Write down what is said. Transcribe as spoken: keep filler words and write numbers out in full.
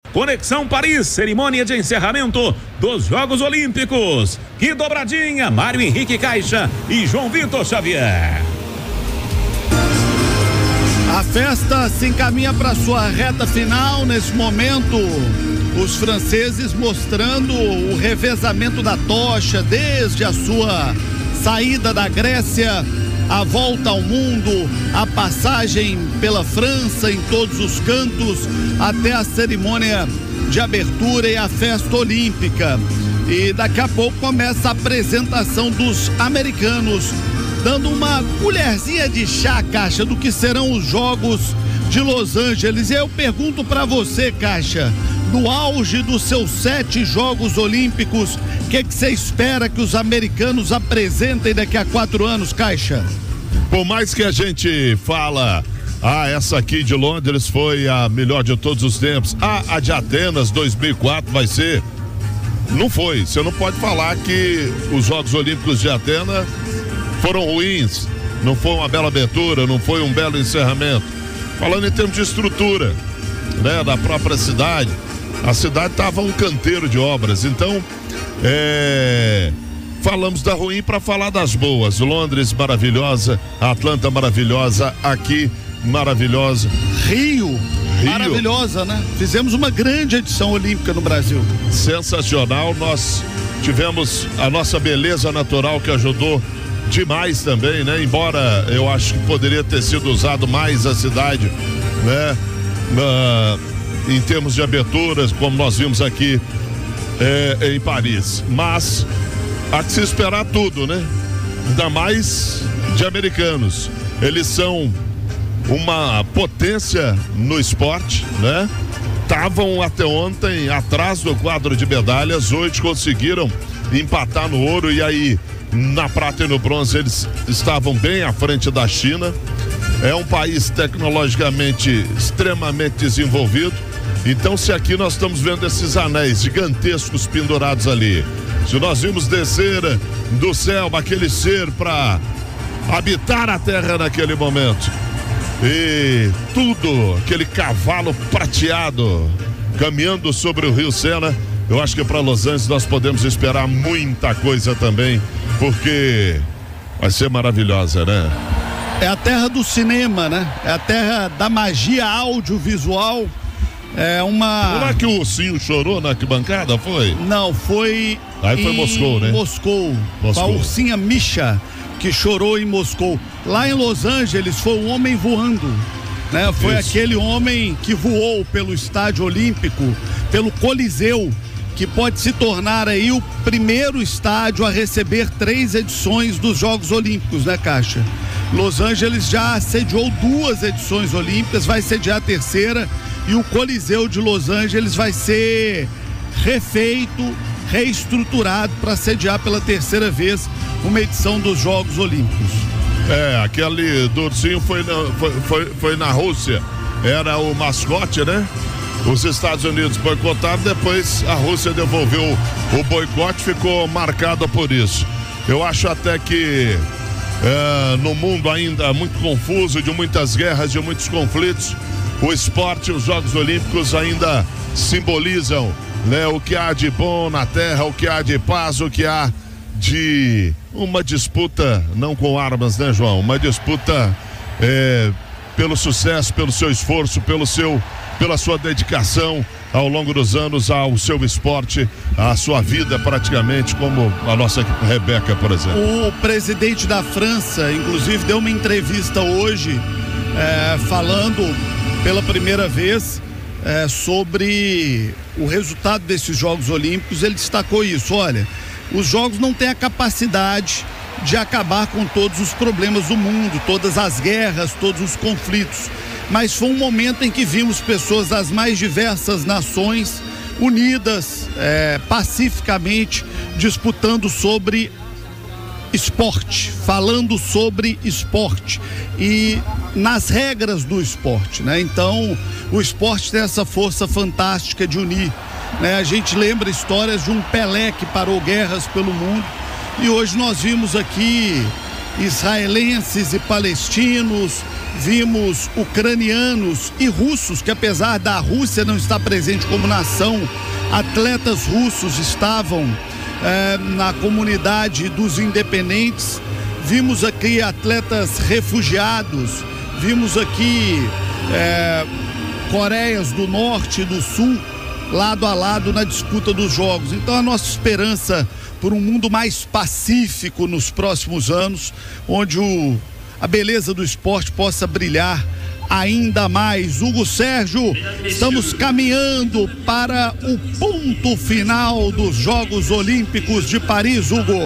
Conexão Paris, cerimônia de encerramento dos Jogos Olímpicos. Que dobradinha, Mário Henrique Caixa e João Vitor Xavier. A festa se encaminha para sua reta final. Nesse momento, os franceses mostrando o revezamento da tocha desde a sua saída da Grécia, a volta ao mundo, a passagem pela França em todos os cantos, até a cerimônia de abertura e a festa olímpica. E daqui a pouco começa a apresentação dos americanos, dando uma colherzinha de chá, Caixa, do que serão os Jogos de Los Angeles. E eu pergunto para você, Caixa, no auge dos seus sete Jogos Olímpicos, o que que você espera que os americanos apresentem daqui a quatro anos, Caixa? Por mais que a gente fala, ah, essa aqui de Londres foi a melhor de todos os tempos, ah, a de Atenas dois mil e quatro vai ser, não foi. Você não pode falar que os Jogos Olímpicos de Atenas foram ruins, não foi uma bela abertura, não foi um belo encerramento. Falando em termos de estrutura, né, da própria cidade, a cidade estava um canteiro de obras. Então, é, falamos da ruim para falar das boas. Londres maravilhosa, Atlanta maravilhosa, aqui maravilhosa. Rio, Rio maravilhosa, né? Fizemos uma grande edição olímpica no Brasil. Sensacional. Nós tivemos a nossa beleza natural que ajudou demais também, né? Embora eu acho que poderia ter sido usado mais a cidade, né? Uh, em termos de aberturas, como nós vimos aqui é, em Paris. Mas há que se esperar tudo, né? Ainda mais de americanos. Eles são uma potência no esporte, né? Estavam até ontem atrás do quadro de medalhas, hoje conseguiram empatar no ouro, e aí na prata e no bronze eles estavam bem à frente da China. É um país tecnologicamente extremamente desenvolvido. Então, se aqui nós estamos vendo esses anéis gigantescos pendurados ali, se nós vimos descer do céu aquele ser para habitar a terra naquele momento, e tudo, aquele cavalo prateado caminhando sobre o Rio Sena, eu acho que para Los Angeles nós podemos esperar muita coisa também, porque vai ser maravilhosa, né? É a terra do cinema, né? É a terra da magia audiovisual. É uma... Não é que o ursinho chorou na arquibancada, foi? Não, foi... Aí foi em Moscou, né? Moscou. Moscou. A ursinha Misha, que chorou em Moscou. Lá em Los Angeles foi um homem voando, né? Foi Isso. aquele homem que voou pelo estádio olímpico, pelo Coliseu, que pode se tornar aí o primeiro estádio a receber três edições dos Jogos Olímpicos, né, Caixa? Los Angeles já sediou duas edições olímpicas, vai sediar a terceira, e o Coliseu de Los Angeles vai ser refeito, reestruturado para sediar pela terceira vez uma edição dos Jogos Olímpicos. É, aquele do ursinho foi na, foi, foi, foi na Rússia, era o mascote, né? Os Estados Unidos boicotaram, depois a Rússia devolveu o boicote, ficou marcada por isso. Eu acho até que é, no mundo ainda muito confuso, de muitas guerras, de muitos conflitos, o esporte e os Jogos Olímpicos ainda simbolizam, né, o que há de bom na terra, o que há de paz, o que há de uma disputa, não com armas, né, João? Uma disputa é, pelo sucesso, pelo seu esforço, pelo seu, pela sua dedicação ao longo dos anos ao seu esporte, à sua vida praticamente, como a nossa Rebeca, por exemplo. O presidente da França, inclusive, deu uma entrevista hoje é, falando pela primeira vez é, sobre o resultado desses Jogos Olímpicos. Ele destacou isso: olha, os Jogos não têm a capacidade de acabar com todos os problemas do mundo, todas as guerras, todos os conflitos, mas foi um momento em que vimos pessoas das mais diversas nações unidas, é, pacificamente, disputando sobre esporte, falando sobre esporte e nas regras do esporte, né? Então, o esporte tem essa força fantástica de unir, né? A gente lembra histórias de um Pelé que parou guerras pelo mundo, e hoje nós vimos aqui israelenses e palestinos, vimos ucranianos e russos, que apesar da Rússia não estar presente como nação, atletas russos estavam eh, na comunidade dos independentes. Vimos aqui atletas refugiados, vimos aqui eh, Coreias do Norte e do Sul lado a lado na disputa dos jogos. Então a nossa esperança por um mundo mais pacífico nos próximos anos, onde o, a beleza do esporte possa brilhar ainda mais. Hugo Sérgio, estamos caminhando para o ponto final dos Jogos Olímpicos de Paris, Hugo.